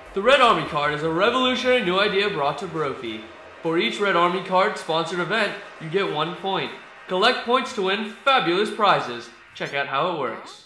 The Red Army card is a revolutionary new idea brought to Brophy. For each Red Army card sponsored event, you get 1 point. Collect points to win fabulous prizes. Check out how it works.